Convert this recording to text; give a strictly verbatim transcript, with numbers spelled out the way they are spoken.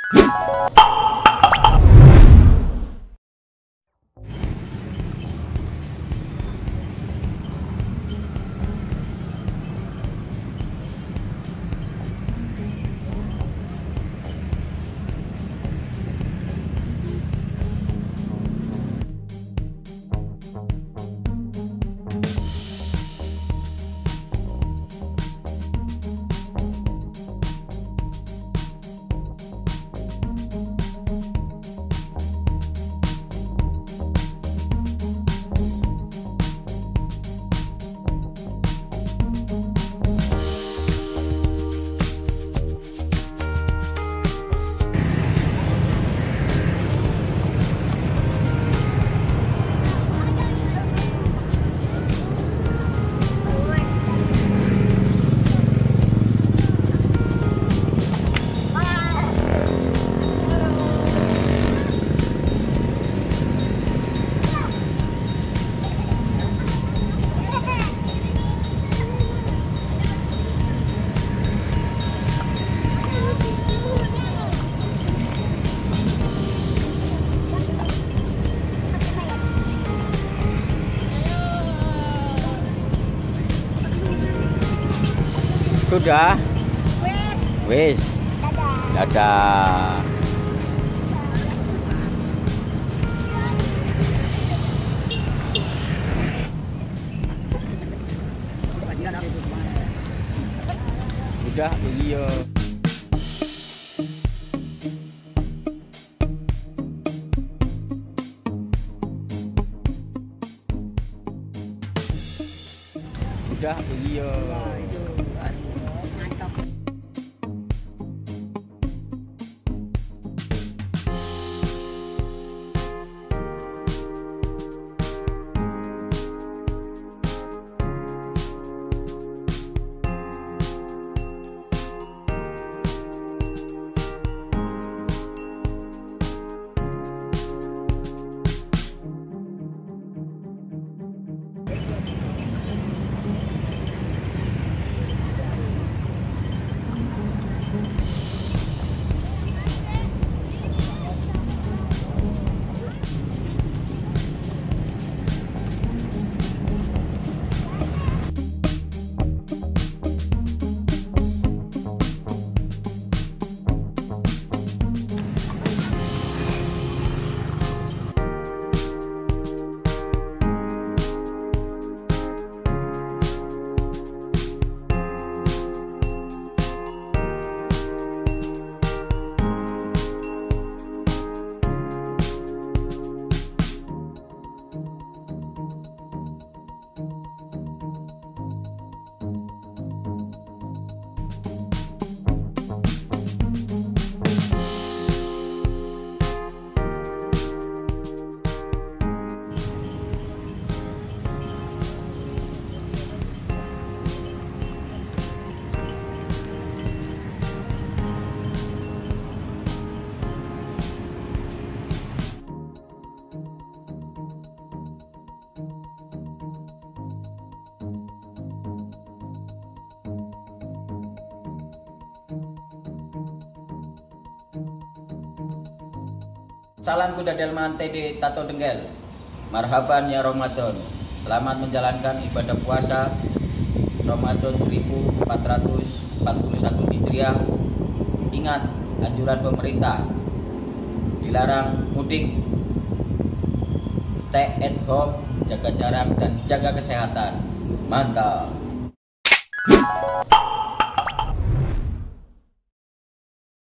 Sudah? Wis. Dadah. Dadah. Udah, iya. Udah, iya. Salam Kuda Delman T D Tato Denggel. Marhaban ya Ramadan. Selamat menjalankan ibadah puasa Ramadan seribu empat ratus empat puluh satu Hijriah. Ingat anjuran pemerintah, dilarang mudik, stay at home, jaga jarak dan jaga kesehatan. Mantap.